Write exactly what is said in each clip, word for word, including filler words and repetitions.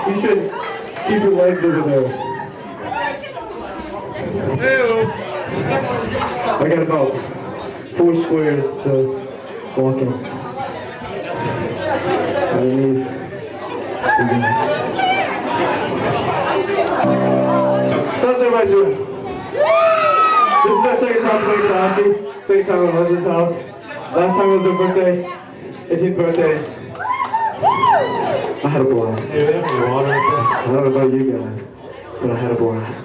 You should keep your legs over there. I got about four squares to walk in. I need So how's everybody doing? This is our second time playing Tallahassee, second time at Legend's house. Last time was her birthday, eighteenth birthday. I had a blast. I don't know about you guys, but I had a blast.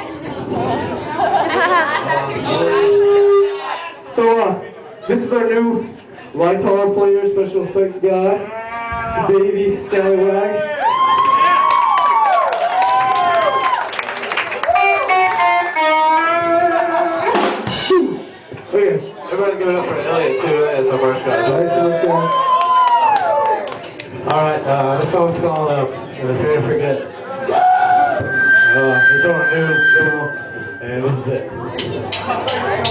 So uh, this is our new Lightar player, special effects guy, Baby Scallywag. Okay, everybody give it up for Elliot too. That's our first guy. Alright, uh, this song's called uh, If You Forget. Uh, it's on new, new, and this is it.